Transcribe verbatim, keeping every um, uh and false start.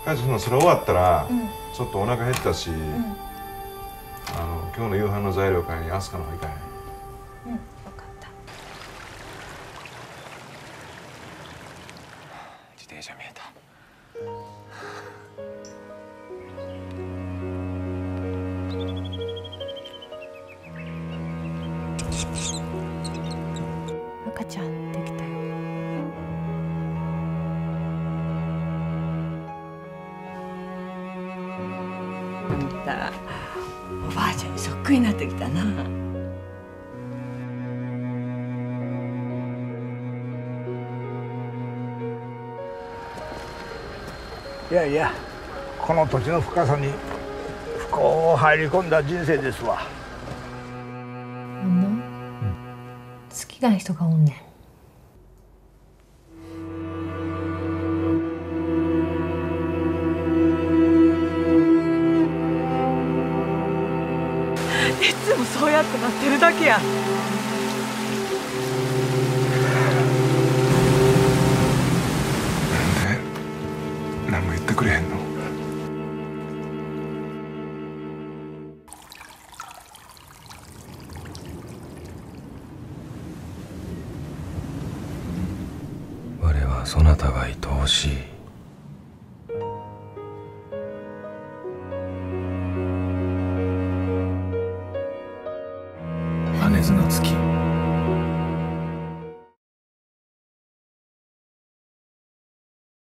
あ、そのそれ終わったら、 うん、 ちょっとお腹減ったし、 うん、 あの今日の夕飯の材料買いに飛鳥の方行かへん？ うん、分かった。 自転車見えた。 赤ちゃんできたよ。あんたおばあちゃんにそっくりになってきたな。 いやいや、この土地の深さに不幸を入り込んだ人生ですわ。 あんな、うん、好きな人がおんねん。いつもそうやって待ってるだけやん。 なんで何も言ってくれへんの？我はそなたが愛おしい。